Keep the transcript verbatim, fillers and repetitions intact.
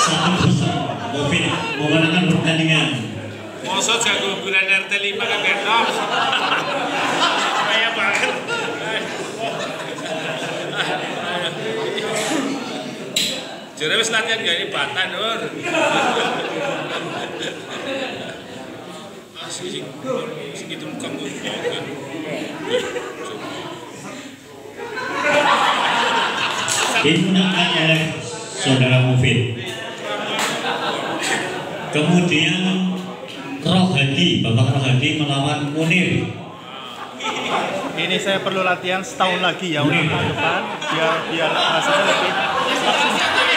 Satu kosong. Mufid memenangkan pertandingan. Mosok jago bulan R T lima kan ketok. Kayak banget. Jare wis latihan gawe batan, Nur. Asik. Segitu kamu. Dimenangkan oleh saudara Mufid. Kemudian Rohadi, Bapak Rohadi melawan Munir. Ini saya perlu latihan setahun lagi ya untuk tahun depan biar biar rasanya lebih maksimal.